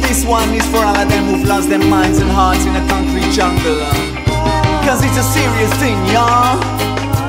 This one is for all of them who've lost their minds and hearts in a concrete jungle. Cause it's a serious thing, y'all.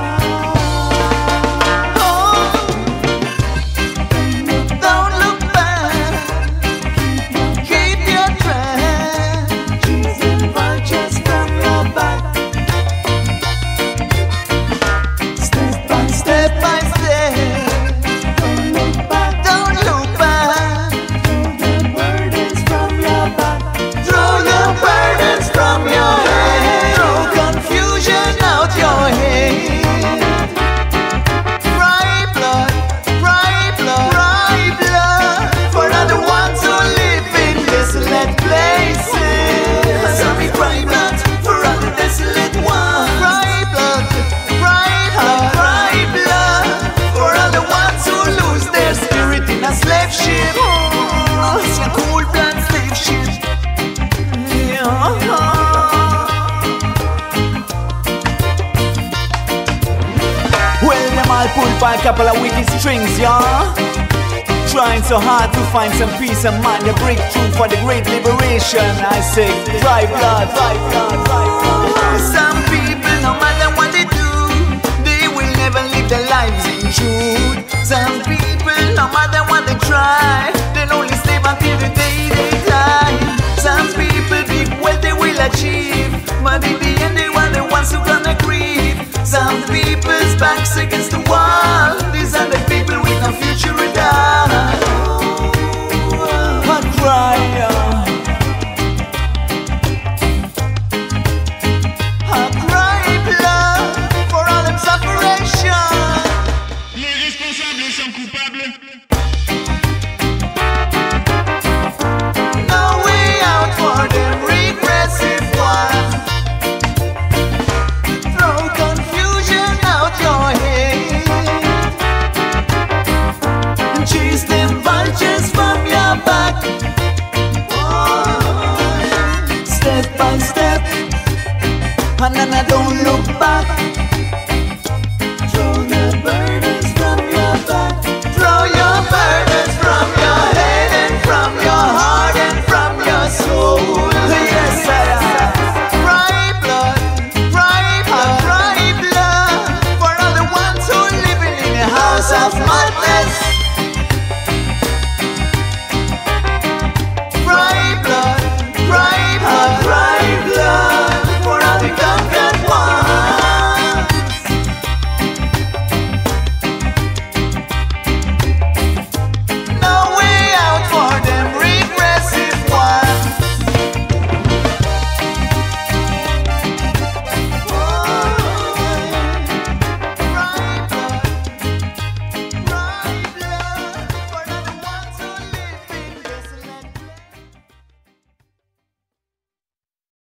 I'll pull by a couple of wicked strings, y'all. Trying so hard to find some peace of mind, a breakthrough for the great liberation. I say, dry blood, dry blood, dry blood. Some people, no matter what they do, they will never live their lives in truth. Some people, no matter what they try, they'll only slave until the day they die. Some people think what they will achieve, but in the end they are the ones who gonna grieve. Some people's backs against the wall,